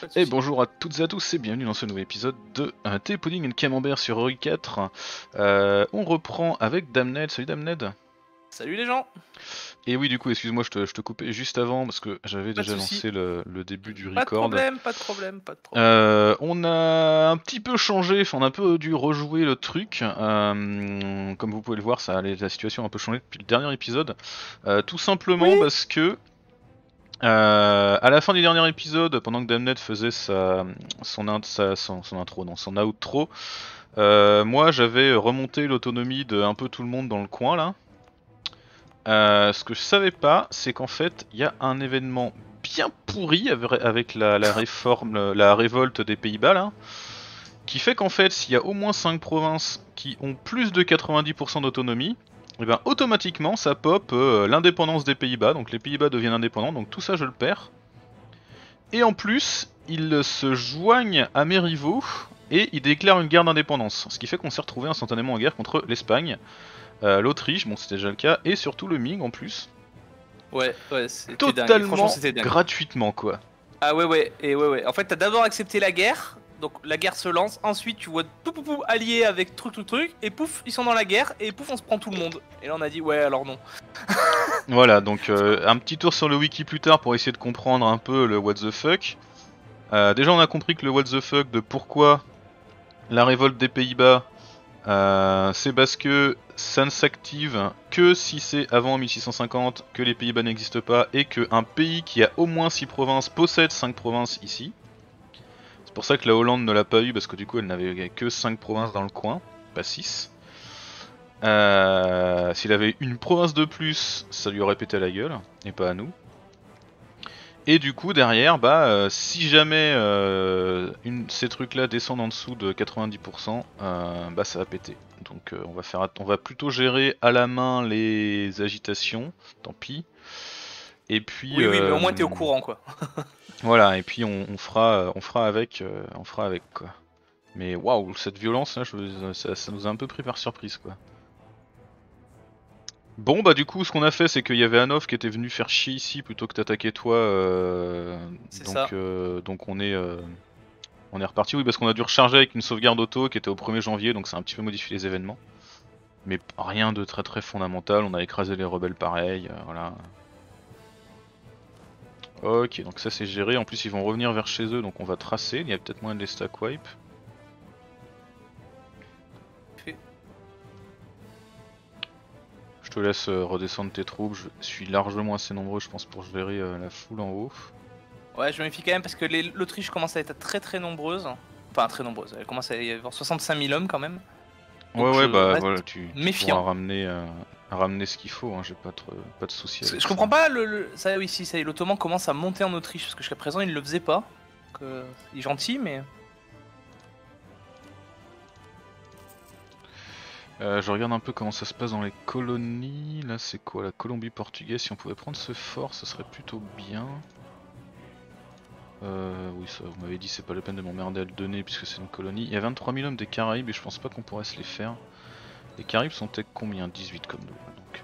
pas de Et soucis. bonjour à toutes et à tous et bienvenue dans ce nouvel épisode de Thé Pudding and Camembert sur Ori 4. On reprend avec Damned. Salut Damned. Salut les gens. Et oui, du coup, excuse-moi, je te coupais juste avant parce que j'avais Pas de déjà soucis. lancé le début du Pas de record. problème, pas de problème, pas de problème. On a un petit peu changé, enfin on a un peu dû rejouer le truc. Comme vous pouvez le voir, la situation a un peu changé depuis le dernier épisode. Tout simplement Oui. parce que à la fin du dernier épisode, pendant que Damned faisait son intro, non, son outro, moi j'avais remonté l'autonomie de un peu tout le monde dans le coin là. Ce que je savais pas, c'est qu'en fait, il y a un événement bien pourri avec la réforme, la révolte des Pays-Bas là, qui fait qu'en fait, s'il y a au moins 5 provinces qui ont plus de 90% d'autonomie, et ben automatiquement ça pop l'indépendance des Pays-Bas, donc les Pays-Bas deviennent indépendants, donc tout ça je le perds. Et en plus, ils se joignent à mes rivaux et ils déclarent une guerre d'indépendance. Ce qui fait qu'on s'est retrouvé instantanément en guerre contre l'Espagne, l'Autriche, bon c'était déjà le cas, et surtout le Ming en plus. Ouais, ouais, c'était dingue. Franchement, Totalement c'était dingue. gratuitement quoi. Ah ouais, ouais, et ouais, ouais. En fait, t'as d'abord accepté la guerre. Donc la guerre se lance. Ensuite, tu vois tout alliés avec truc, et pouf, ils sont dans la guerre, et pouf, on se prend tout le monde. Et là, on a dit ouais, alors non. Voilà, donc un petit tour sur le wiki plus tard pour essayer de comprendre un peu le what the fuck. Déjà on a compris que le what the fuck de pourquoi la révolte des Pays-Bas, c'est parce que ça ne s'active que si c'est avant 1650, que les Pays-Bas n'existent pas et qu'un pays qui a au moins 6 provinces possède 5 provinces ici. C'est pour ça que la Hollande ne l'a pas eu parce que du coup elle n'avait que 5 provinces dans le coin, pas 6. S'il avait une province de plus, ça lui aurait pété à la gueule, et pas à nous. Et du coup derrière, si jamais ces trucs-là descendent en dessous de 90%, ça va péter. Donc on va plutôt gérer à la main les agitations, tant pis. Et puis Oui, oui, mais au moins t'es au courant, quoi. voilà, et puis on fera avec quoi. Mais waouh, cette violence là, ça nous a un peu pris par surprise quoi. Bon bah du coup ce qu'on a fait c'est qu'il y avait Anov qui était venu faire chier ici plutôt que t'attaquer toi, C'est ça. donc on est reparti, oui parce qu'on a dû recharger avec une sauvegarde auto qui était au 1er janvier donc ça a un petit peu modifié les événements. Mais rien de très très fondamental, on a écrasé les rebelles pareil, voilà. Ok donc ça c'est géré, en plus ils vont revenir vers chez eux donc on va tracer, il y a peut-être moyen de les stack wipe. Fait. Je te laisse redescendre tes troupes, je suis largement assez nombreux je pense pour gérer la foule en haut. Ouais, je me méfie quand même parce que l'Autriche commence à être très très nombreuse. Enfin, très nombreuse. Elle commence à y avoir 65 000 hommes quand même. Ouais Donc je ouais bah reste voilà tu pourras méfiant. ramener ce qu'il faut, hein. J'ai pas de soucis Parce que avec je ça. comprends pas ça, oui, si, ça y est, l'Ottoman commence à monter en Autriche parce que jusqu'à présent il ne le faisait pas. Donc, il est gentil, mais. Je regarde un peu comment ça se passe dans les colonies. Là c'est quoi, la Colombie portugaise? Si on pouvait prendre ce fort ce serait plutôt bien. Oui ça vous m'avez dit c'est pas la peine de m'emmerder à le donner puisque c'est une colonie. Il y a 23 000 hommes des Caraïbes et je pense pas qu'on pourrait se les faire. Les Caraïbes sont peut-être combien? 18 comme nous. Donc,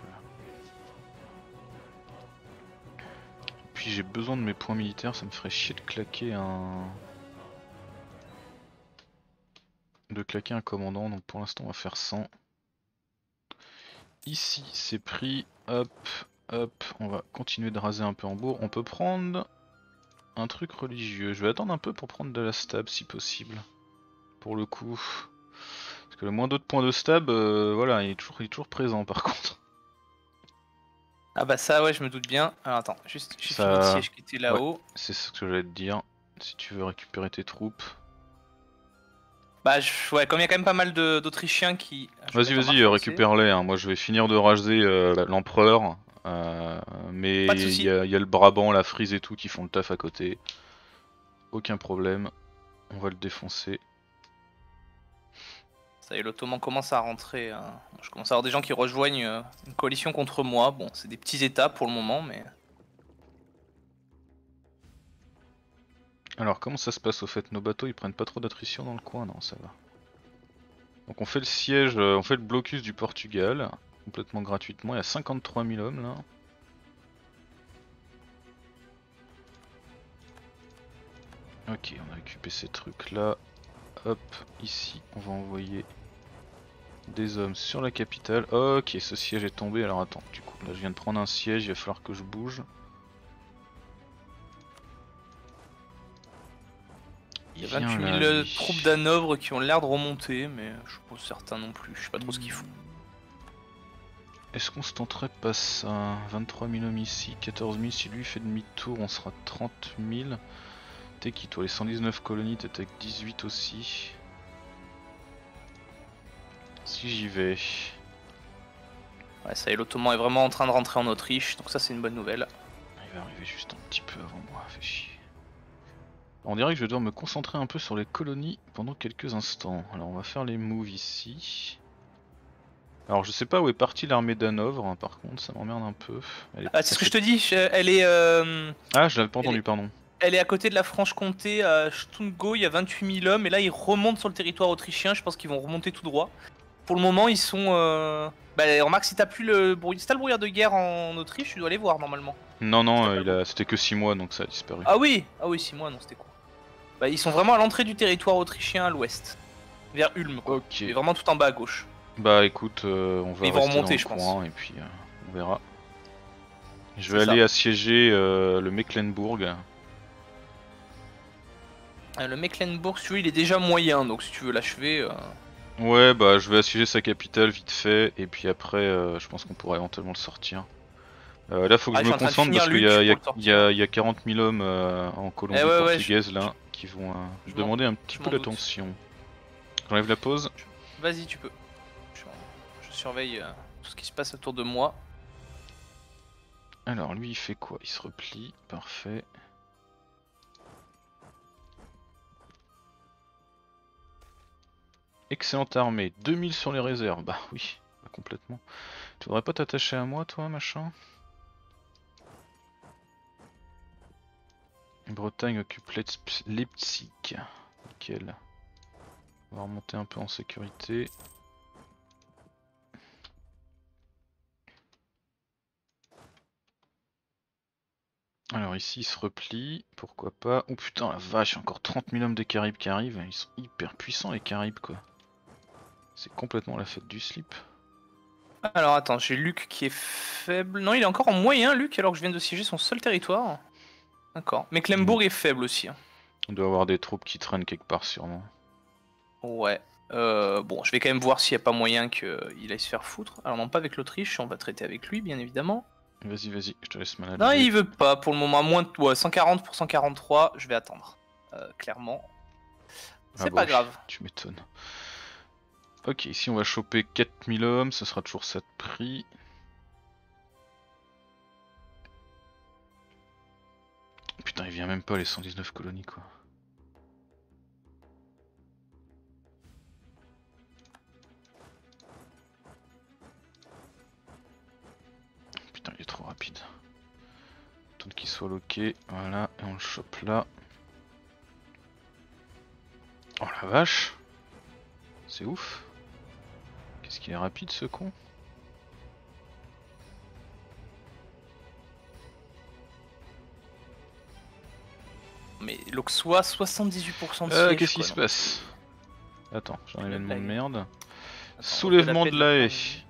puis j'ai besoin de mes points militaires, ça me ferait chier de claquer un commandant, donc pour l'instant on va faire 100. Ici c'est pris, hop, hop, on va continuer de raser un peu en bourg. On peut prendre un truc religieux, je vais attendre un peu pour prendre de la stab si possible. Pour le coup. Parce que le moins d'autres points de stab, voilà, il est toujours présent par contre. Ah bah ça, ouais, je me doute bien. Alors attends, juste j'ai fini le Ça... siège qui était Ouais, là-haut. c'est ce que j'allais te dire. Si tu veux récupérer tes troupes. Bah ouais, comme il y a quand même pas mal d'Autrichiens qui. Je vais Vas-y, mettre en vas-y, marche forcée. récupère-les, hein. Moi je vais finir de raser l'empereur. Pas de Mais soucis. il y a le Brabant, la Frise et tout qui font le taf à côté. Aucun problème. On va le défoncer. Ça y est, l'Ottoman commence à rentrer. Je commence à avoir des gens qui rejoignent une coalition contre moi. Bon, c'est des petits états pour le moment, mais. Alors comment ça se passe au fait? Nos bateaux ils prennent pas trop d'attrition dans le coin? Non, ça va. Donc on fait le siège, on fait le blocus du Portugal. Complètement gratuitement. Il y a 53 000 hommes là. Ok, on a occupé ces trucs là. Hop, ici on va envoyer des hommes sur la capitale. Ok, ce siège est tombé. Alors attends, du coup là je viens de prendre un siège, il va falloir que je bouge. Il y a 28 000 troupes d'Hanovre qui ont l'air de remonter, mais je suis pas certain non plus, je sais pas trop ce qu'ils font. Est-ce qu'on se tenterait pas ça? 23 000 hommes ici, 14 000, si lui fait demi-tour on sera 30 000. T'es qui toi? Les 119 colonies, t'es avec 18 aussi. Si j'y vais... Ouais, ça y est, l'Ottoman est vraiment en train de rentrer en Autriche, donc ça c'est une bonne nouvelle. Il va arriver juste un petit peu avant moi, fait chier. On dirait que je vais devoir me concentrer un peu sur les colonies pendant quelques instants. Alors on va faire les moves ici. Alors je sais pas où est partie l'armée d'Hanovre, hein, par contre ça m'emmerde un peu. Ah, c'est ce que je te dis, elle est... Ah, je l'avais pas entendu, pardon. Elle est à côté de la Franche-Comté, à Stungo, il y a 28 000 hommes, et là ils remontent sur le territoire autrichien, je pense qu'ils vont remonter tout droit. Pour le moment ils sont... Bah remarque, si t'as plus le si t'as le brouillard de guerre en Autriche, tu dois les voir normalement. Non, non, c'était que 6 mois donc ça a disparu. Ah oui, 6 mois, non c'était quoi. Bah ils sont vraiment à l'entrée du territoire autrichien à l'ouest. Vers Ulm quoi. Ok. Et vraiment tout en bas à gauche. Bah écoute, on va ils vont rester remonter, dans je le pense. coin et puis on verra. Je vais aller assiéger le Mecklenburg. Le Mecklenburg, si tu veux, il est déjà moyen, donc si tu veux l'achever... Ouais, bah je vais assiéger sa capitale vite fait, et puis après je pense qu'on pourra éventuellement le sortir. Là faut que je me concentre parce qu'il y a 40 000 hommes en Colombie portugaise là qui vont demander un petit peu d'attention. J'enlève la pause. Vas-y, tu peux. Je surveille tout ce qui se passe autour de moi. Alors lui il fait quoi? Il se replie, parfait. Excellente armée, 2000 sur les réserves, bah oui, bah complètement. Tu voudrais pas t'attacher à moi toi machin? Bretagne occupe Leipzig, nickel. On va remonter un peu en sécurité. Alors ici il se replie, pourquoi pas. Oh putain la vache, encore 30 000 hommes des Caraïbes qui arrivent, ils sont hyper puissants les Caraïbes quoi. C'est complètement la fête du slip. Alors attends, j'ai Luc qui est faible. Non, il est encore en moyen Luc alors que je viens de siéger son seul territoire. D'accord. Mecklenburg est faible aussi. Hein. On doit avoir des troupes qui traînent quelque part sûrement. Ouais. Bon, je vais quand même voir s'il n'y a pas moyen qu'il aille se faire foutre. Alors non, pas avec l'Autriche, on va traiter avec lui bien évidemment. Vas-y, vas-y, je te laisse manager. Non, il veut pas pour le moment. À moins de 140 pour 143, je vais attendre. Clairement. C'est pas grave. Tu m'étonnes. Ok, ici on va choper 4000 hommes, ce sera toujours ça de prix. Putain, il vient même pas les 119 colonies quoi. Putain, il est trop rapide. Tant qu'il soit loqué, voilà, et on le chope là. Oh la vache! C'est ouf! Qu'est-ce qu'il est rapide ce con? Mais l'Auxois, 78% de siège. Qu'est-ce qui se passe? Attends, j'ai un événement de merde. Attends, soulèvement de la haie.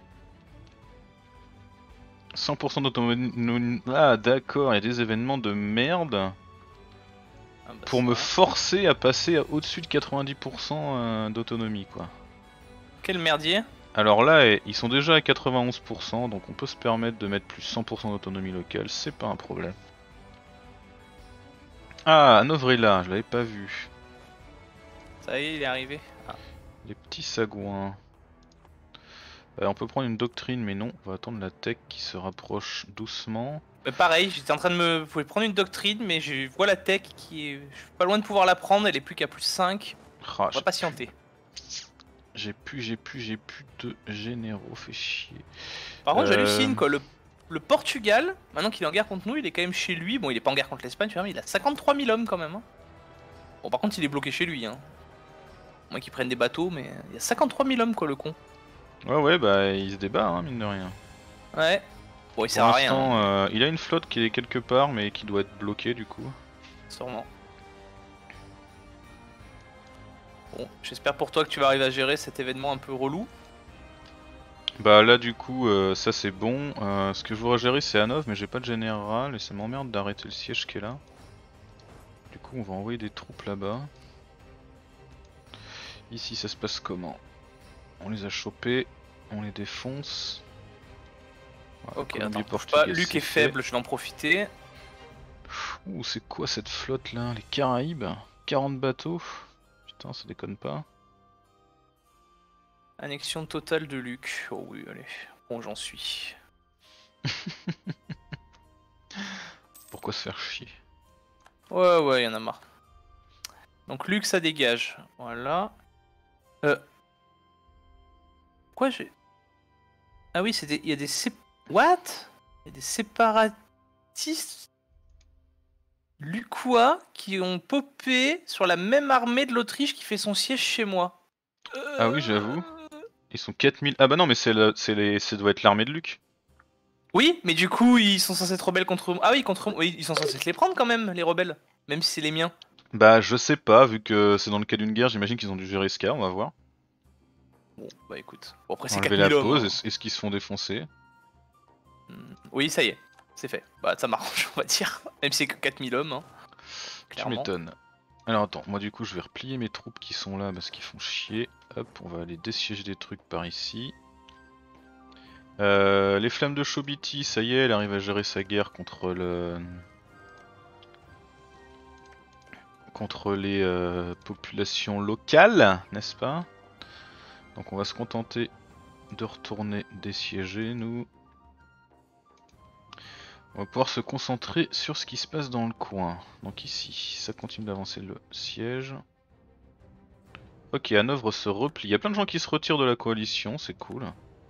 100% d'autonomie. Ah d'accord, il y a des événements de merde. Ah, bah, pour me forcer à passer à au-dessus de 90% d'autonomie quoi. Quel merdier? Alors là, ils sont déjà à 91%, donc on peut se permettre de mettre plus 100% d'autonomie locale, c'est pas un problème. Ah, Hanovre est là, je l'avais pas vu. Ça y est, il est arrivé. Ah. Les petits sagouins. On peut prendre une doctrine, mais non, on va attendre la tech qui se rapproche doucement. Pareil, j'étais en train de me... Vous pouvez prendre une doctrine, mais je vois la tech qui est... Je suis pas loin de pouvoir la prendre, elle est plus qu'à plus 5. Ah, on va patienter. J'ai plus de généraux, fait chier. Par contre j'hallucine quoi, le Portugal, maintenant qu'il est en guerre contre nous, il est quand même chez lui. Bon, il est pas en guerre contre l'Espagne, tu vois, mais il a 53 000 hommes quand même. Hein. Bon, par contre il est bloqué chez lui. Hein. Moins qu'il prenne des bateaux, mais il y a 53 000 hommes quoi, le con. Ouais, bah il se débat, hein, mine de rien. Ouais. Bon, il sert à rien. Il a une flotte qui est quelque part, mais qui doit être bloquée du coup. Sûrement. Bon, j'espère pour toi que tu vas arriver à gérer cet événement un peu relou. Bah là du coup ça c'est bon. Ce que je voudrais gérer c'est Hanovre mais j'ai pas de général et ça m'emmerde d'arrêter le siège qui est là. Du coup on va envoyer des troupes là-bas. Ici ça se passe comment? On les a chopés, on les défonce. Voilà, Ok, Colombie attends, bouge portugaise, pas. Luc c'est est fait. faible, je vais en profiter. Ouh c'est quoi cette flotte là? Les Caraïbes? 40 bateaux? Putain ça déconne pas. Annexion totale de Luc. Oh oui, allez. Bon, j'en suis. Pourquoi se faire chier? Ouais, y'en a marre. Donc Luc, ça dégage. Voilà. Quoi j'ai... Ah oui, il y a des What? Il y a des séparatistes lucois qui ont popé sur la même armée de l'Autriche qui fait son siège chez moi. Ah oui j'avoue. Ils sont 4000. Ah bah non mais ça doit être l'armée de Luc. Oui, mais du coup, ils sont censés être rebelles contre... Ah oui, contre... Oui, ils sont censés se les prendre quand même, les rebelles. Même si c'est les miens. Bah je sais pas, vu que c'est dans le cas d'une guerre, j'imagine qu'ils ont dû gérer ce cas, on va voir. Bon, bah écoute. Bon, après, c'est Enlever la 4000 hommes. pause, Hein. est-ce qu'ils se font défoncer? Oui, ça y est. C'est fait. Bah, ça m'arrange, on va dire. Même si c'est que 4000 hommes, hein, Tu clairement. m'étonnes. Alors attends, moi du coup je vais replier mes troupes qui sont là parce qu'ils font chier. Hop, on va aller dessiéger des trucs par ici. Les flammes de Chobiti, ça y est, elle arrive à gérer sa guerre contre les populations locales, n'est-ce pas? Donc on va se contenter de retourner dessiéger nous. On va pouvoir se concentrer sur ce qui se passe dans le coin. Donc ici, ça continue d'avancer le siège. Ok, Hanovre se replie. Il y a plein de gens qui se retirent de la coalition, c'est cool.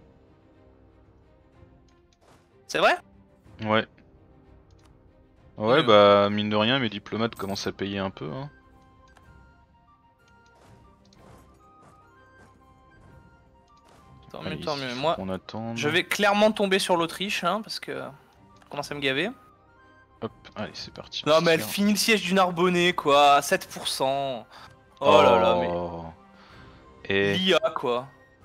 C'est vrai? Ouais. Ouais, Oui, bah mine de rien, mes diplomates commencent à payer un peu. Hein. Tant Allez, mieux, tant ici, mieux. faut Moi, qu'on attende. je vais clairement tomber sur l'Autriche, hein, parce que je commence à me gaver. Hop, allez, c'est parti. Non, mais elle finit le siège du Narbonnais, quoi, à 7%. Oh là là, mais Oh. Et l'IA, quoi.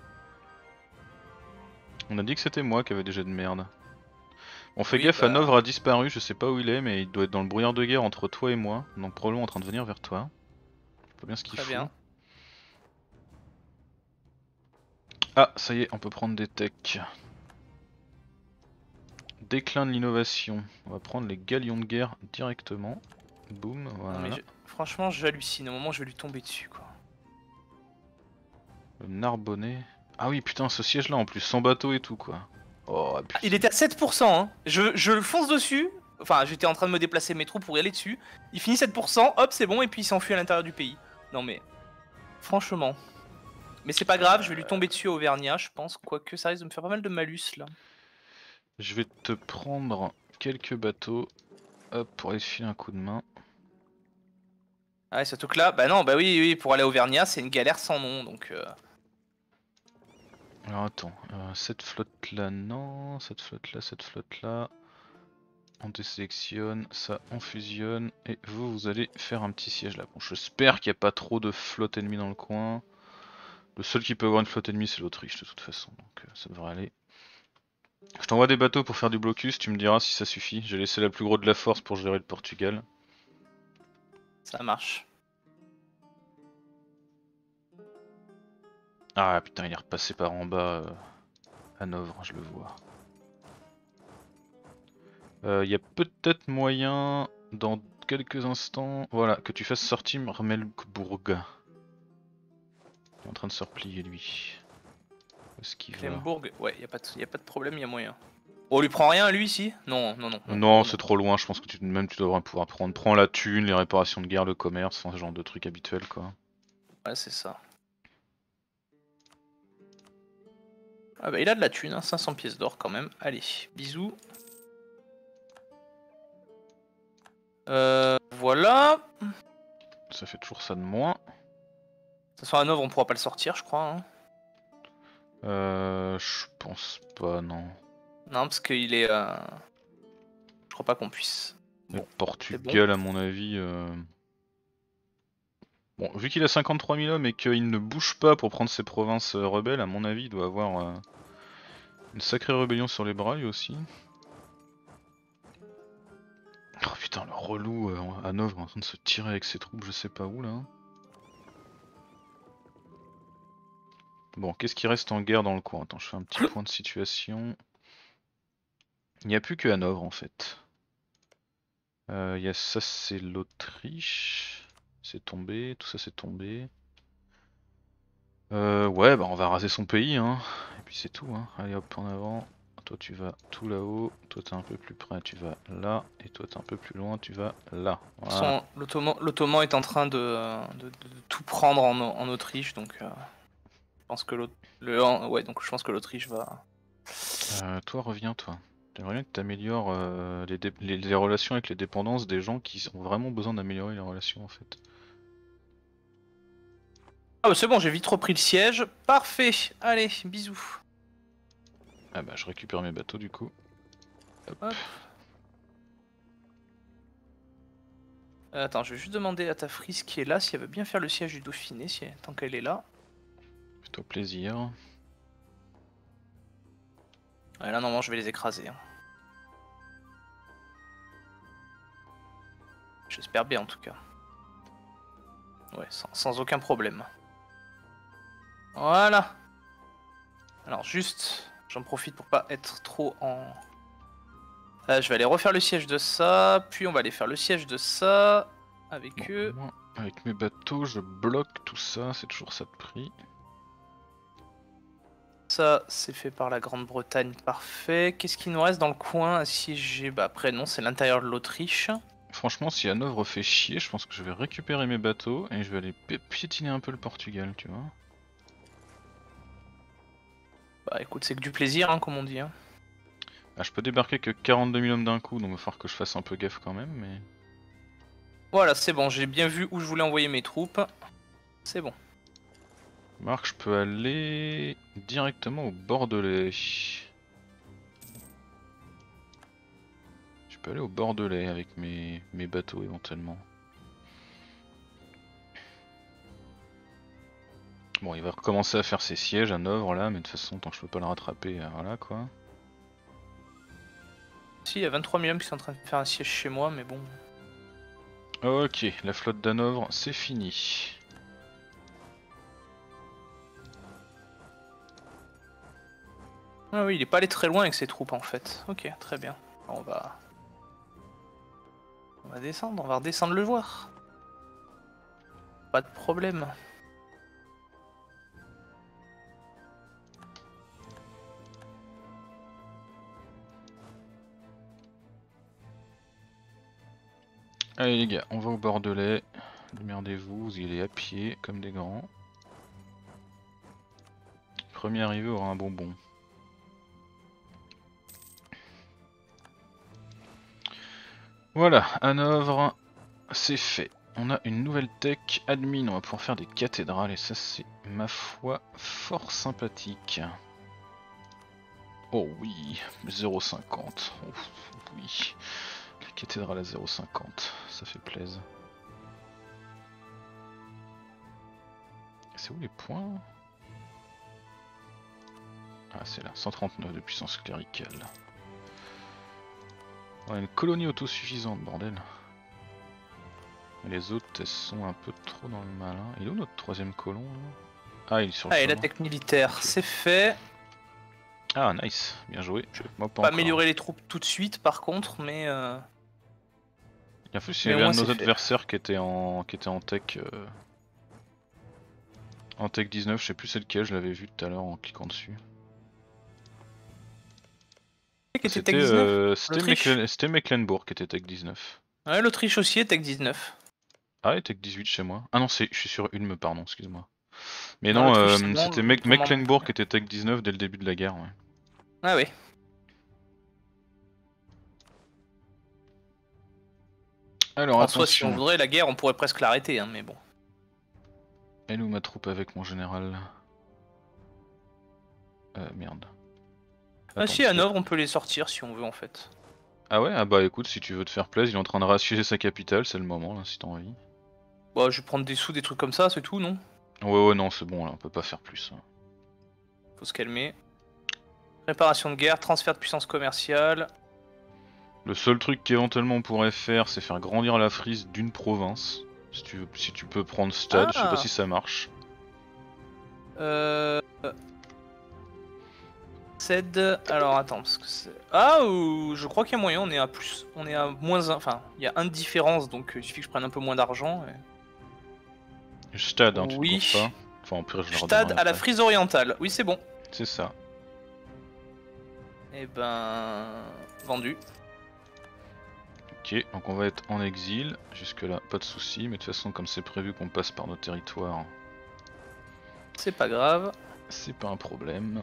on a dit que c'était moi qui avais des jets de merde. On fait Oui, gaffe, bah... Hanovre a disparu, je sais pas où il est, mais il doit être dans le brouillard de guerre entre toi et moi, donc probablement en train de venir vers toi. Je sais pas bien ce qu'il Très fout. bien. Ah, ça y est, on peut prendre des techs. Déclin de l'innovation. On va prendre les galions de guerre directement. Boum, Non, mais voilà. franchement, j'hallucine. Au moment où je vais lui tomber dessus, quoi. Le Narbonnais. Ah oui, putain, ce siège là en plus, sans bateau et tout quoi. Oh, Ah, abusé. il était à 7%, hein. Je le fonce dessus. Enfin, j'étais en train de me déplacer mes troupes pour y aller dessus. Il finit 7%, hop, c'est bon, et puis il s'enfuit à l'intérieur du pays. Non, mais... Franchement... Mais c'est pas grave, je vais lui tomber dessus à Auvergnat, je pense. Quoique ça risque de me faire pas mal de malus là. Je vais te prendre quelques bateaux. Hop, pour aller te filer un coup de main. Ah ouais, surtout que là, bah non, bah oui, pour aller à Auvergnat, c'est une galère sans nom, donc... Alors attends, cette flotte là, non. Cette flotte là. On désélectionne, ça on fusionne. Et vous, vous allez faire un petit siège là. Bon, j'espère qu'il n'y a pas trop de flotte ennemie dans le coin. Le seul qui peut avoir une flotte ennemie, c'est l'Autriche de toute façon, donc ça devrait aller. Je t'envoie des bateaux pour faire du blocus, tu me diras si ça suffit. J'ai laissé la plus grosse de la force pour gérer le Portugal. Ça marche. Ah putain, il est repassé par en bas, Hanovre, je le vois. Il y a peut-être moyen, dans quelques instants, voilà, que tu fasses sortir Melkbourg. Il est en train de se replier lui. Où est-ce qu'il va? Clembourg, ouais, y a pas de problème, y a moyen. On lui prend rien lui ici? Non, non, non. Non, c'est trop loin, je pense que même tu devrais pouvoir prendre. Prends la thune, les réparations de guerre, le commerce, enfin, ce genre de trucs habituels quoi. Ouais, c'est ça. Ah bah il a de la thune, hein, 500 pièces d'or quand même. Allez, bisous. Voilà. Ça fait toujours ça de moins. De toute façon, à Hanovre, on pourra pas le sortir, je crois. Hein. Je pense pas, non. Non, parce qu'il est... Je crois pas qu'on puisse. Le Bon, Portugal, à mon avis. Bon, vu qu'il a 53 000 hommes et qu'il ne bouge pas pour prendre ses provinces rebelles, à mon avis, il doit avoir une sacrée rébellion sur les bras lui aussi. Oh putain, le relou Hanovre en train de se tirer avec ses troupes, je sais pas où là. Bon, qu'est-ce qui reste en guerre dans le coin? Attends, je fais un petit point de situation. Il n'y a plus que Hanovre en fait. Y a ça, c'est l'Autriche. C'est tombé, tout ça c'est tombé. Ouais, bah on va raser son pays, hein. Et puis c'est tout, hein. Allez hop, en avant. Toi tu vas tout là-haut, toi t'es un peu plus près, tu vas là. Et toi t'es un peu plus loin, tu vas là. Voilà. L'Ottoman est en train de tout prendre en Autriche, donc je pense que ouais, donc je pense que l'Autriche va. Toi reviens toi. J'aimerais bien que tu améliores les relations avec les dépendances des gens qui ont vraiment besoin d'améliorer les relations en fait. Ah bah c'est bon, j'ai vite repris le siège. Parfait. Allez, bisous. Ah bah je récupère mes bateaux du coup. Hop. Hop. Attends, je vais juste demander à ta frise qui est là si elle veut bien faire le siège du Dauphiné, tant qu'elle est là. Fais-toi plaisir. Ouais, là normalement je vais les écraser. Hein. J'espère bien en tout cas. Ouais, sans aucun problème. Voilà. Alors juste, j'en profite pour pas être trop en... je vais aller refaire le siège de ça, puis on va aller faire le siège de ça avec eux. Moi, avec mes bateaux, je bloque tout ça, c'est toujours ça de prix. Ça, c'est fait par la Grande-Bretagne, parfait. Qu'est-ce qu'il nous reste dans le coin assiégé? Bah après non, c'est l'intérieur de l'Autriche. Franchement, si Hanovre fait chier, je pense que je vais récupérer mes bateaux et je vais aller piétiner un peu le Portugal, tu vois. Bah écoute, c'est que du plaisir, hein, comme on dit. Hein. Ah, je peux débarquer que 42 000 hommes d'un coup, donc il va falloir que je fasse un peu gaffe quand même, mais... Voilà, c'est bon, j'ai bien vu où je voulais envoyer mes troupes. C'est bon. Marc, je peux aller directement au Bordelais. Je peux aller au Bordelais avec mes bateaux éventuellement. Bon, il va recommencer à faire ses sièges à Hanovre là, mais de toute façon, tant que je peux pas le rattraper, voilà quoi. Si, il y a 23 000 hommes qui sont en train de faire un siège chez moi, mais bon. Ok, la flotte d'Hanovre, c'est fini. Ah oui, il est pas allé très loin avec ses troupes en fait. Ok, très bien. On va descendre, on va redescendre le joueur. Pas de problème. Allez les gars, on va au Bordelais. Démerdez-vous, vous y allez à pied comme des grands. Premier arrivé aura un bonbon. Voilà, Hanovre, c'est fait. On a une nouvelle tech admin, on va pouvoir faire des cathédrales et ça c'est ma foi fort sympathique. Oh oui, 0,50. Oh, oui, la cathédrale à 0,50, ça fait plaisir. C'est où les points? Ah c'est là, 139 de puissance cléricale. On a une colonie autosuffisante, bordel. Les autres, elles sont un peu trop dans le malin. Il est où notre troisième colon là? Ah, il est sur le Allez, la chemin. tech militaire, Ok. c'est fait. Ah, nice, bien joué. Moi, pas Pas encore. améliorer les troupes tout de suite par contre, mais... Et en plus, il y Mais avait au un moins, de nos c'est fait. adversaires qui était en tech. En tech 19, je sais plus c'est lequel, je l'avais vu tout à l'heure en cliquant dessus. Qui était tech 19? L'Autriche? C'était Mecklenburg qui était tech 19. Ouais, l'Autriche aussi est tech 19. Ah, et tech 18 chez moi. Ah non, je suis sur Ulm, pardon, excuse-moi. Mais Non, non, l'Autriche c'est bon, c'était l'Ottoman non Mecklenburg plus. qui était tech 19 dès le début de la guerre. Ouais. Ah oui. Alors En soi, si on attention. voudrait, la guerre, on pourrait presque l'arrêter, hein, mais bon. Elle est où ma troupe avec mon général? Merde. Ah Attends, si, parce à que- Hanovre, on peut les sortir si on veut en fait. Ah ouais? Ah bah écoute, si tu veux te faire plaisir, il est en train de rassiéger sa capitale, c'est le moment là, si t'as envie. Bah, je vais prendre des sous, des trucs comme ça, c'est tout, non? Ouais, non, c'est bon, là, on peut pas faire plus. Faut se calmer. Réparation de guerre, transfert de puissance commerciale. Le seul truc qu'éventuellement on pourrait faire, c'est faire grandir la frise d'une province. Si tu peux prendre stade, je sais pas si ça marche. Cède. Alors attends, parce que c'est. Ah, je crois qu'il y a moyen, on est à plus. On est à moins 1. Enfin, il y a 1 de différence, donc il suffit que je prenne un peu moins d'argent. Stade, hein, tu Oui. ne cours pas. Enfin, pire, je Stade à la frise orientale. Oui, c'est bon. C'est ça. Et ben. Vendu. Ok, donc on va être en exil. Jusque là, pas de soucis. Mais de toute façon, comme c'est prévu qu'on passe par nos territoires, c'est pas grave. C'est pas un problème.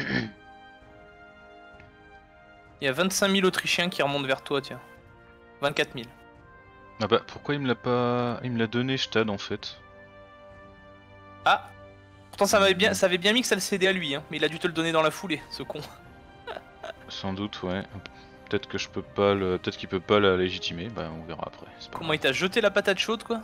Il y a 25 000 Autrichiens qui remontent vers toi, tiens. 24 000. Ah bah, pourquoi il me l'a pas. Il me l'a donné, Stade, en fait. Ah. Pourtant, ça avait bien mis que ça le cédait à lui, hein. Mais il a dû te le donner dans la foulée, ce con. Sans doute, ouais. Peut-être que je peux pas le. Peut-être qu'il peut pas la légitimer, bah on verra après. Comment il t'a jeté la patate chaude, quoi?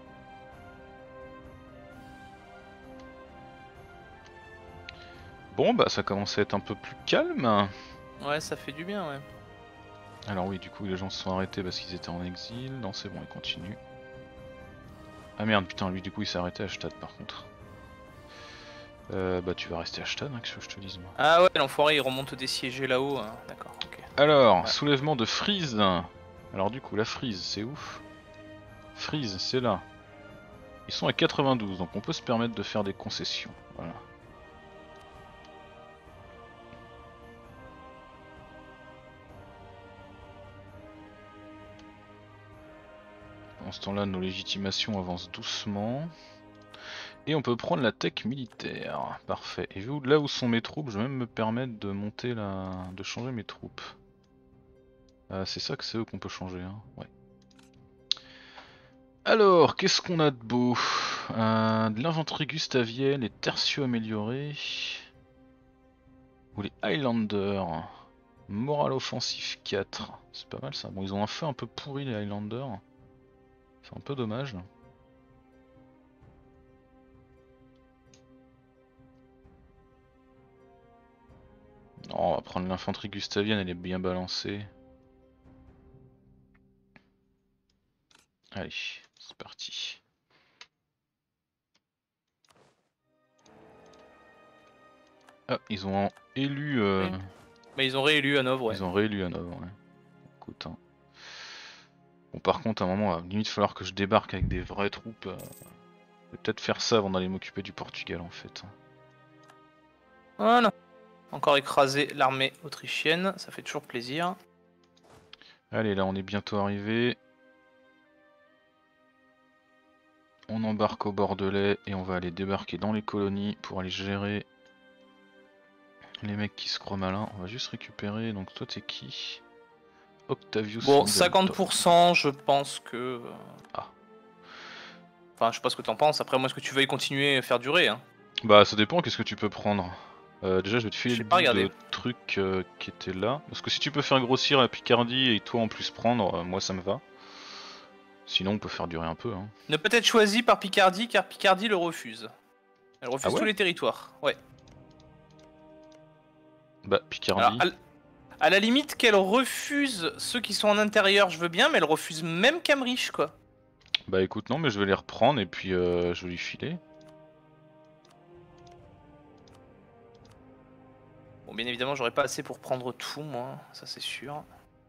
Bon bah ça commence à être un peu plus calme. Ouais, ça fait du bien, ouais. Alors oui, du coup les gens se sont arrêtés parce qu'ils étaient en exil. Non, c'est bon, ils continuent. Ah merde, putain, lui du coup il s'est arrêté à Stade par contre. Bah tu vas rester à Stade, hein, que je te dise moi. Ah ouais, l'enfoiré il remonte des siégés là-haut, hein. D'accord, ok. Alors, ouais. Soulèvement de Frise. Alors du coup la Frise, c'est ouf. Frise, c'est là. Ils sont à 92, donc on peut se permettre de faire des concessions. Voilà. Pendant ce temps-là, nos légitimations avancent doucement. Et on peut prendre la tech militaire. Parfait. Et vu là où sont mes troupes, je vais même me permettre de monter de changer mes troupes. C'est ça que c'est eux qu'on peut changer, hein. Ouais. Alors, qu'est-ce qu'on a de beau? De l'infanterie gustavienne, les tertiaux améliorés. Ou les Highlanders. Moral offensif 4. C'est pas mal ça. Bon, ils ont un feu un peu pourri les Highlanders. C'est un peu dommage. Non, on va prendre l'infanterie gustavienne, elle est bien balancée. Allez, c'est parti. Ah, ils ont élu... Mais ils ont réélu Hanovre, ouais. Ils ont réélu Hanovre, ouais. Écoute, hein. Bon, par contre, à un moment, il va limite falloir que je débarque avec des vraies troupes. Je vais peut-être faire ça avant d'aller m'occuper du Portugal, en fait. Voilà. Encore écraser l'armée autrichienne, ça fait toujours plaisir. Allez, là, on est bientôt arrivé. On embarque au Bordelais et on va aller débarquer dans les colonies pour aller gérer les mecs qui se croient malins. On va juste récupérer, donc toi t'es qui? Octavius. Bon, 50%, je pense que... Ah. Enfin, je sais pas ce que t'en penses, après moi, est-ce que tu veuilles continuer à faire durer, hein? Bah ça dépend, qu'est-ce que tu peux prendre? Déjà je vais te filer le bout de trucs qui étaient là. Parce que si tu peux faire grossir la Picardie et toi en plus prendre, moi ça me va. Sinon on peut faire durer un peu, hein. Ne peut être choisi par Picardie car Picardie le refuse. Elle refuse tous les territoires, ouais. Bah Picardie... Alors, à la limite qu'elle refuse ceux qui sont en intérieur, je veux bien, mais elle refuse même Camrich, quoi. Bah écoute, non, mais je vais les reprendre et puis je vais lui filer. Bon, bien évidemment, j'aurais pas assez pour prendre tout, moi, ça c'est sûr.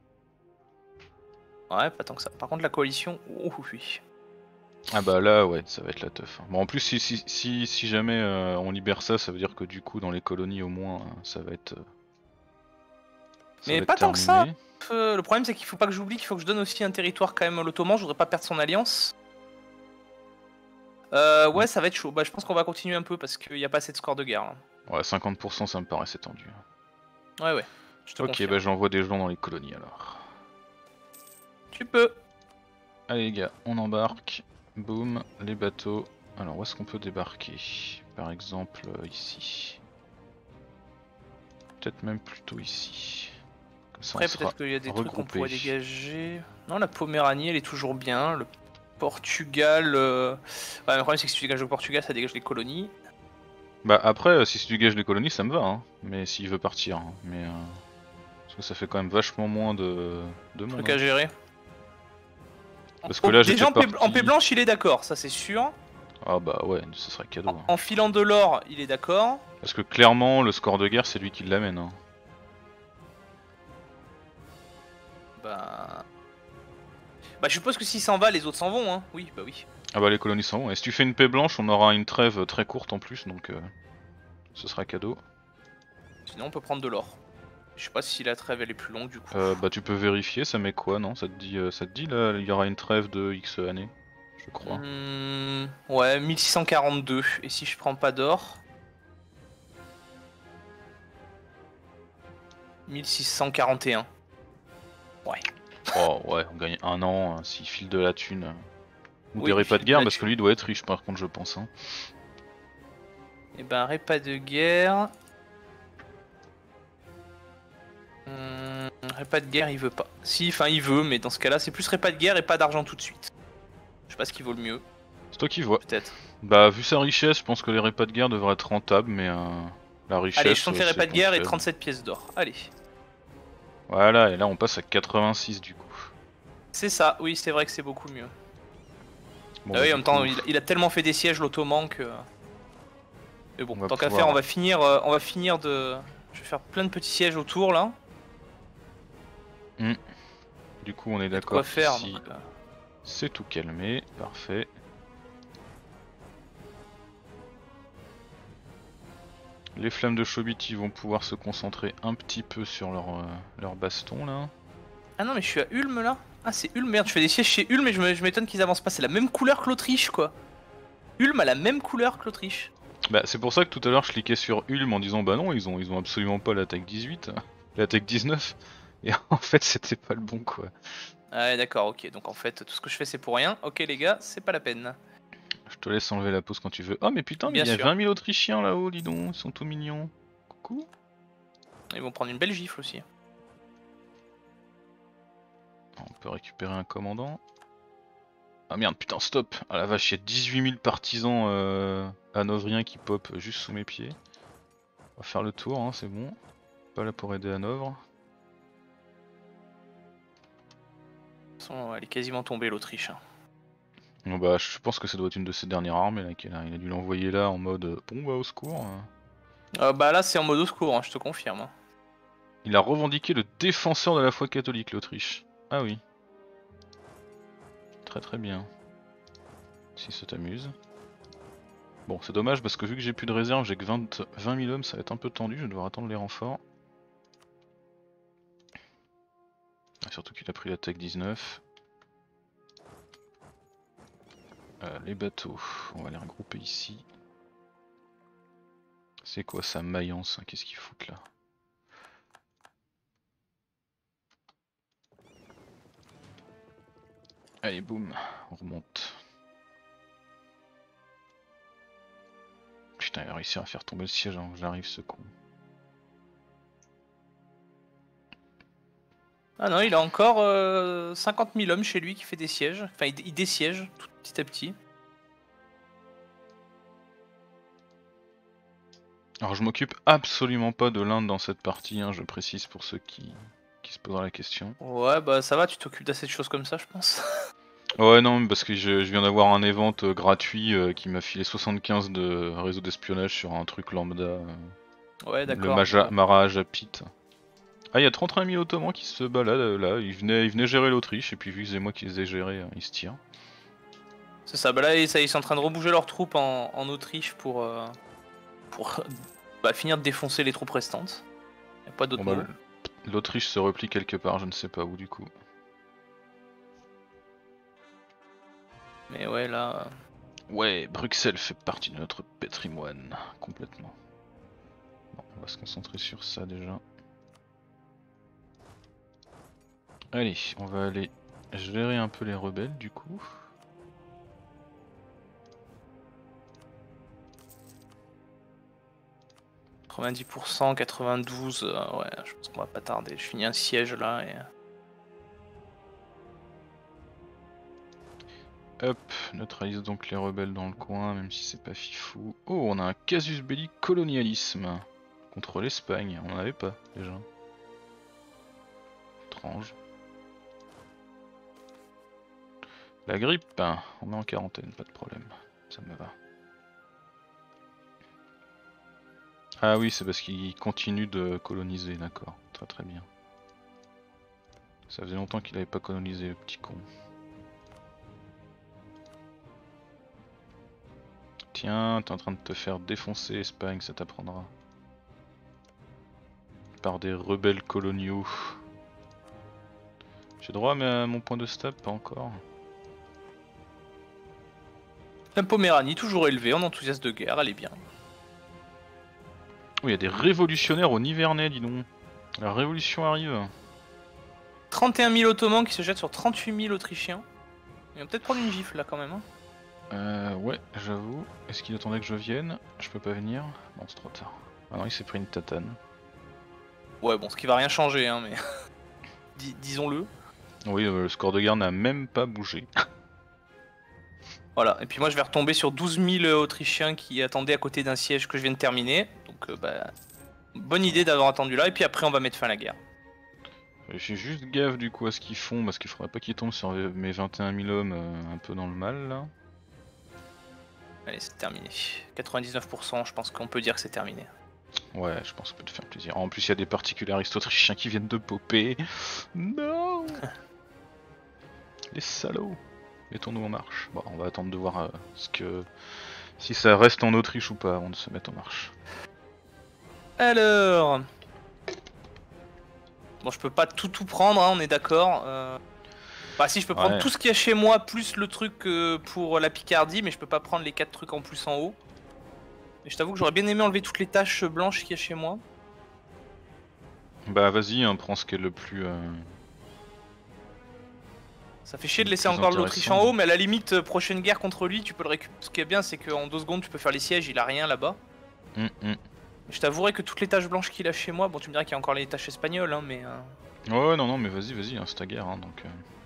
Ouais, pas tant que ça. Par contre, la coalition, oh oui. Ah bah là, ouais, ça va être la teuf. Bon, en plus, si jamais on libère ça, ça veut dire que du coup, dans les colonies, au moins, ça va être... mais pas tant que ça. Le problème, c'est qu'il faut pas que j'oublie qu'il faut que je donne aussi un territoire quand même à l'Ottoman. Je voudrais pas perdre son alliance. Ouais, ça va être chaud. Bah, je pense qu'on va continuer un peu parce qu'il n'y a pas assez de score de guerre. Là. Ouais, 50%, ça me paraissait tendu. Ouais, ouais. Je te confirme. Bah j'envoie des gens dans les colonies alors. Tu peux. Allez les gars, on embarque. Boum, les bateaux. Alors où est-ce qu'on peut débarquer? Par exemple ici. Peut-être même plutôt ici. Comme ça, après peut-être qu'il y a des trucs qu'on pourrait dégager. Non, la Poméranie elle est toujours bien. Portugal. Ouais, le problème c'est que si tu dégages le Portugal, ça dégage les colonies. Bah après, si tu dégages les colonies, ça me va, hein. Mais s'il veut partir, hein. Mais parce que ça fait quand même vachement moins de monde. Truc à gérer. Parce que là, j'étais déjà parti... en paix blanche, il est d'accord, ça c'est sûr. Ah bah ouais, ce serait cadeau. Hein. En filant de l'or, il est d'accord. Parce que clairement, le score de guerre, c'est lui qui l'amène. Hein. Bah... Bah je suppose que s'il s'en va, les autres s'en vont, hein. Oui, bah oui. Ah bah les colonies s'en vont. Et si tu fais une paix blanche, on aura une trêve très courte en plus, donc ce sera cadeau. Sinon on peut prendre de l'or. Je sais pas si la trêve elle est plus longue du coup. Bah tu peux vérifier, ça met quoi, non? Ça te dit là, il y aura une trêve de X années, je crois. Ouais, 1642. Et si je prends pas d'or 1641. Ouais. Oh ouais, on gagne un an s'il file de la thune. Ou Oui, des repas de guerre, parce que lui doit être riche par contre, je pense. Hein. Et ben, repas de guerre. Repas de guerre, il veut pas. Si, enfin, il veut, mais dans ce cas-là, c'est plus repas de guerre et pas d'argent tout de suite. Je sais pas ce qui vaut le mieux. C'est toi qui vois. Peut-être. Bah, vu sa richesse, je pense que les repas de guerre devraient être rentables, mais la richesse. Allez, je tente les repas de guerre et 37 pièces d'or. Allez. Voilà, et là on passe à 86 du coup. C'est ça, oui, c'est vrai que c'est beaucoup mieux. Bon, ah bah, oui, en même temps, coup... il a tellement fait des sièges l'ottoman que. Mais bon, tant qu'à pouvoir... faire, on va finir de. Je vais faire plein de petits sièges autour là. Du coup, on est d'accord. Quoi faire ici. donc, c'est tout calmé, parfait. Les flammes de Chobit vont pouvoir se concentrer un petit peu sur leur baston là. Ah non, mais je suis à Ulm là. Ah, c'est Ulm, merde, je fais des sièges chez Ulm et je m'étonne qu'ils avancent pas. C'est la même couleur que l'Autriche quoi. Ulm a la même couleur que l'Autriche. Bah, c'est pour ça que tout à l'heure je cliquais sur Ulm en disant bah non, ils ont absolument pas l'attaque 18, l'attaque 19. Et en fait, c'était pas le bon quoi. Ah ouais, d'accord, ok. Donc en fait, tout ce que je fais c'est pour rien. Ok, les gars, c'est pas la peine. Je te laisse enlever la pause quand tu veux. Oh, mais putain, mais il y a 20 000 Autrichiens là-haut, dis donc, ils sont tout mignons. Coucou. Ils vont prendre une belle gifle aussi. On peut récupérer un commandant. Ah merde, putain, stop. Ah la vache, il y a 18 000 partisans hanovriens qui pop juste sous mes pieds. On va faire le tour, hein, c'est bon. Pas là pour aider Hanovre. De toute façon, elle est quasiment tombée l'Autriche. Bon bah, je pense que ça doit être une de ses dernières armées là, il a dû l'envoyer là en mode bon bah au secours. Bah là c'est en mode au secours, hein, je te confirme. Hein. Il a revendiqué le défenseur de la foi catholique, l'Autriche. Ah oui. Très très bien. Si ça t'amuse. Bon, c'est dommage parce que vu que j'ai plus de réserve, j'ai que 20 000 hommes, ça va être un peu tendu, je vais devoir attendre les renforts. Surtout qu'il a pris l'attaque 19. Les bateaux, on va les regrouper ici. C'est quoi ça, Mayence? Qu'est-ce qu'ils foutent là? Allez, boum, on remonte. Putain, il a réussi à faire tomber le siège avant que j'arrive, ce con. Ah non, il a encore 50 000 hommes chez lui qui fait des sièges. Enfin, il désiège tout petit à petit. Alors je m'occupe absolument pas de l'Inde dans cette partie, hein, je précise pour ceux qui se posent la question. Ouais, bah ça va, tu t'occupes d'assez de choses comme ça, je pense. Ouais, non, parce que je viens d'avoir un event gratuit qui m'a filé 75 de réseau d'espionnage sur un truc lambda. Ouais, d'accord. Le Mahajapit. Ah, il y a 31 000 Ottomans qui se baladent là, ils venaient gérer l'Autriche, et puis vu que c'est moi qui les ai gérés, ils se tirent. C'est ça, bah là ils sont en train de rebouger leurs troupes en Autriche pour bah, finir de défoncer les troupes restantes. Y'a pas d'autre mot. L'Autriche se replie quelque part, je ne sais pas où du coup. Mais ouais, là... Ouais, Bruxelles fait partie de notre patrimoine, complètement. Bon, on va se concentrer sur ça déjà. Allez, on va aller gérer un peu les rebelles du coup. « 90%, 92, ouais, je pense qu'on va pas tarder. Je finis un siège là et... Hop, neutralise donc les rebelles dans le coin, même si c'est pas fifou. Oh, on a un casus belli colonialisme contre l'Espagne. On en avait pas déjà. Étrange. La grippe, hein, on met en quarantaine, pas de problème. Ça me va. Ah oui, c'est parce qu'il continue de coloniser, d'accord. Très très bien. Ça faisait longtemps qu'il avait pas colonisé, le petit con. Tiens, t'es en train de te faire défoncer, Espagne, ça t'apprendra. Par des rebelles coloniaux. J'ai droit à mon point de stab, pas encore. La Poméranie, toujours élevée en enthousiasme de guerre, elle est bien. Oh, il y a des révolutionnaires au Nivernais, dis donc. La révolution arrive. 31 000 Ottomans qui se jettent sur 38 000 Autrichiens. Ils vont peut-être prendre une gifle là quand même. Hein. Ouais, j'avoue. Est-ce qu'il attendait que je vienne? Je peux pas venir. Non, c'est trop tard. Ah non, il s'est pris une tatane. Ouais, bon, ce qui va rien changer, hein, mais. Disons-le. Oui, le score de guerre n'a même pas bougé. Voilà, et puis moi je vais retomber sur 12 000 Autrichiens qui attendaient à côté d'un siège que je viens de terminer. Donc, bonne idée d'avoir attendu là, et puis après on va mettre fin à la guerre. Je fais juste gaffe du coup à ce qu'ils font, parce qu'il faudrait pas qu'ils tombent sur mes 21 000 hommes un peu dans le mal là. Allez, c'est terminé. 99%, je pense qu'on peut dire que c'est terminé. Ouais, je pense que ça peut te faire plaisir. En plus, il y a des particularistes autrichiens qui viennent de popper. Non. Les salauds. Mettons-nous en marche. Bon, on va attendre de voir si ça reste en Autriche ou pas avant de se mettre en marche. Alors... Bon, je peux pas tout prendre, hein, on est d'accord. Bah si, je peux prendre tout ce qu'il y a chez moi, plus le truc pour la Picardie, mais je peux pas prendre les 4 trucs en plus en haut. Et je t'avoue que j'aurais bien aimé enlever toutes les taches blanches qu'il y a chez moi. Bah vas-y, hein, prends ce qui est le plus... Ça fait chier de laisser encore l'Autriche en haut, mais à la limite, prochaine guerre contre lui, tu peux le récupérer. Ce qui est bien, c'est qu'en 2 secondes, tu peux faire les sièges, il a rien là-bas. Je t'avouerai que toutes les taches blanches qu'il a chez moi, bon tu me diras qu'il y a encore les taches espagnoles, hein, mais... Ouais, non, mais vas-y, hein, c'est ta guerre, hein, donc...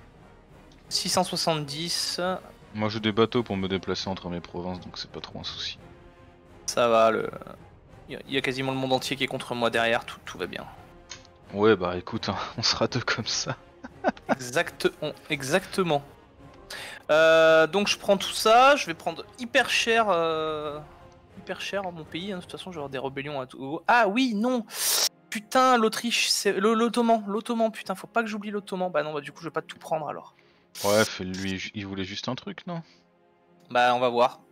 670... Moi j'ai des bateaux pour me déplacer entre mes provinces, donc c'est pas trop un souci. Ça va, il y a quasiment le monde entier qui est contre moi derrière, tout va bien. Ouais, bah écoute, hein, on sera deux comme ça. Exactement. Donc je prends tout ça, je vais prendre hyper cher mon pays, hein. De toute façon je vais avoir des rébellions à tout. Ah oui, non. Putain, l'Autriche, c'est l'Ottoman, putain, faut pas que j'oublie l'Ottoman. Bah non, bah du coup je vais pas tout prendre alors. Ouais, lui, il voulait juste un truc, non? Bah on va voir.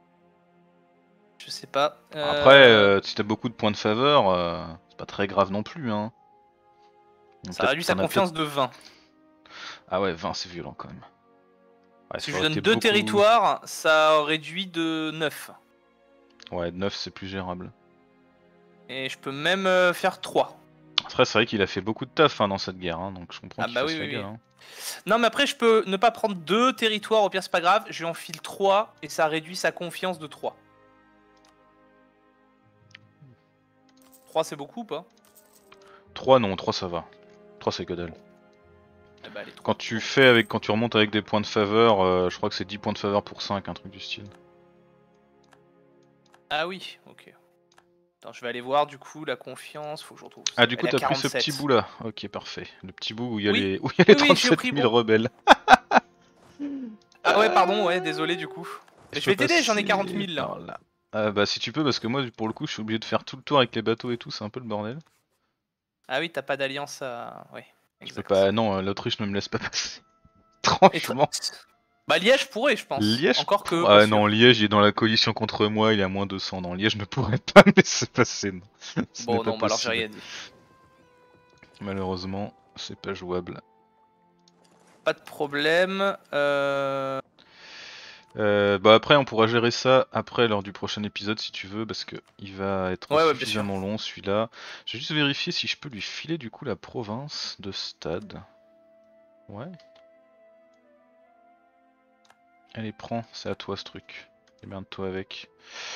Je sais pas. Après, si t'as beaucoup de points de faveur, c'est pas très grave non plus, hein. Donc, ça réduit sa confiance de 20. Ah ouais, 20 c'est violent quand même. Ouais, si je lui donne 2 territoires, ça réduit de 9. Ouais, 9 c'est plus gérable. Et je peux même faire 3. Après c'est vrai qu'il a fait beaucoup de taf hein, dans cette guerre, hein, donc je comprends qu'il fasse la gueule. Hein. Non mais après je peux ne pas prendre 2 territoires, au pire c'est pas grave, je lui enfile 3 et ça réduit sa confiance de 3. 3 c'est beaucoup ou pas? 3 non, 3 ça va. 3 c'est que dalle. Bah, quand tu remontes avec des points de faveur, je crois que c'est 10 points de faveur pour 5, un truc du style. Ah oui, ok. Attends, je vais aller voir du coup la confiance, faut que je retrouve. Ah du coup t'as pris ce petit bout là, ok parfait. Le petit bout où il y a les 37 000 rebelles. Ah ouais pardon, ouais désolé du coup. Mais je vais t'aider, j'en ai 40 000 là. Bah si tu peux parce que moi pour le coup je suis obligé de faire tout le tour avec les bateaux et tout, c'est un peu le bordel. Ah oui t'as pas d'alliance à... Ouais. Je peux pas, non l'Autriche ne me laisse pas passer. Franchement. Bah Liège pourrait je pense. Liège encore que... Ah non Liège il est dans la coalition contre moi, il est à moins 200, non Liège ne pourrait pas me laisser passer. Non. Bon non bah alors j'ai rien dit. Malheureusement c'est pas jouable. Pas de problème. Bah après on pourra gérer ça après lors du prochain épisode si tu veux parce que il va être suffisamment long celui-là. Je vais juste vérifier si je peux lui filer du coup la province de Stade. Ouais. Allez prends, c'est à toi ce truc. Démerde-toi avec.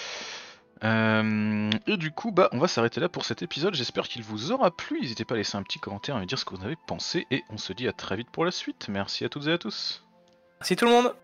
Et du coup bah on va s'arrêter là pour cet épisode, j'espère qu'il vous aura plu, n'hésitez pas à laisser un petit commentaire et me dire ce que vous en avez pensé et on se dit à très vite pour la suite, merci à toutes et à tous. Merci tout le monde.